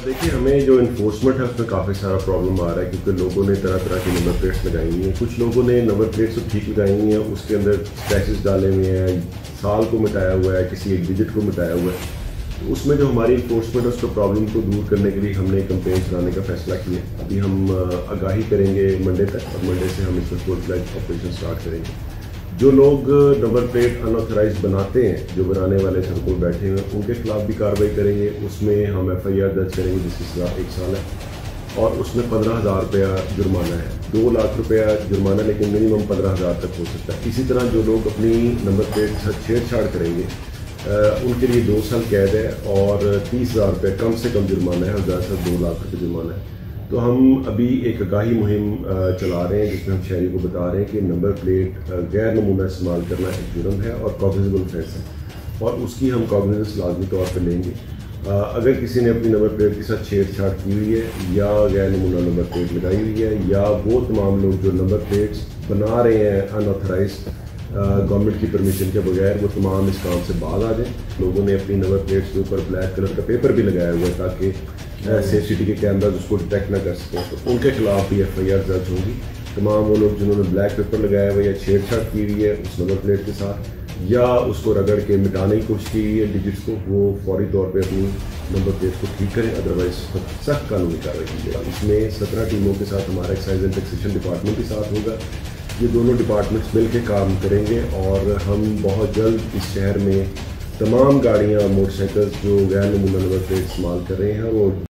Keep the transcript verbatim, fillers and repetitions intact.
देखिए, हमें जो इन्फोर्समेंट है उसमें काफ़ी सारा प्रॉब्लम आ रहा है क्योंकि लोगों ने तरह तरह की नंबर प्लेट्स लगाई हुई हैं। कुछ लोगों ने नंबर प्लेट्स तो ठीक लगाई हुई हैं, उसके अंदर स्क्रैचेस डाले हुए हैं, साल को मिटाया हुआ है, किसी एक डिजिट को मिटाया हुआ है। तो उसमें जो हमारी इन्फोर्समेंट है उसको प्रॉब्लम को दूर करने के लिए हमने कंपेन चलाने का फैसला किया। अभी हम आगाही करेंगे मंडे तक और मंडे से हम इसमें फुल फ्लैज ऑपरेशन स्टार्ट करेंगे। जो लोग नंबर प्लेट अनऑथराइज बनाते हैं, जो बनाने वाले सड़कों पर बैठे हुए हैं, उनके खिलाफ भी कार्रवाई करेंगे। उसमें हम एफ आई आर दर्ज करेंगे जिसकी सजा एक साल है और उसमें पंद्रह हज़ार रुपया जुर्माना है। दो लाख रुपया जुर्माना, लेकिन मिनिमम पंद्रह हज़ार तक हो सकता है। इसी तरह जो लोग अपनी नंबर प्लेट से छेड़छाड़ करेंगे आ, उनके लिए दो साल कैद है और तीस हज़ार रुपये कम से कम जुर्माना है और ज़्यादा से दो लाख रुपये जुर्माना है। तो हम अभी एक आगाही मुहिम चला रहे हैं जिसमें हम शहरी को बता रहे हैं कि नंबर प्लेट गैर नमूना इस्तेमाल करना एक जुर्म है और कॉग्निजेबल ऑफेंस है और उसकी हम कॉग्निजेंस लाजमी तौर पर लेंगे। अगर किसी ने अपनी नंबर प्लेट के साथ छेड़छाड़ की हुई है या गैर नमूना नंबर प्लेट लगाई हुई है या वो तमाम लोग जो नंबर प्लेट्स बना रहे हैं अनऑथराइज गवर्नमेंट की परमिशन के बगैर, वो तमाम इस काम से बाज आ जाएं। लोगों ने अपनी नंबर प्लेट्स के ऊपर ब्लैक कलर का पेपर भी लगाया हुआ है ताकि सेफ सिटी के कैमराज उसको डिटेक्ट ना कर सकें, तो उनके खिलाफ भी एफ आई आर दर्ज होगी। तमाम वो लोग जिन्होंने ब्लैक पेपर लगाया हुआ या छेड़छाड़ की हुई है उस नंबर प्लेट के साथ या उसको रगड़ के मिटाने की कोशिश की हुई है डिजिट्स को, वो फौरी तौर पे अपनी नंबर प्लेट को ठीक करें, अदरवाइज सख्त कानूनी कार्रवाई की जाएगी। इसमें सत्रह टीमों के साथ हमारा एक्साइज एंड टैक्सेशन डिपार्टमेंट के साथ होगा। ये दोनों डिपार्टमेंट्स मिल के काम करेंगे और हम बहुत जल्द इस शहर में तमाम गाड़ियाँ और मोटरसाइकिल्स जो गैर नमूना नंबर प्लेट इस्तेमाल कर रहे हैं वो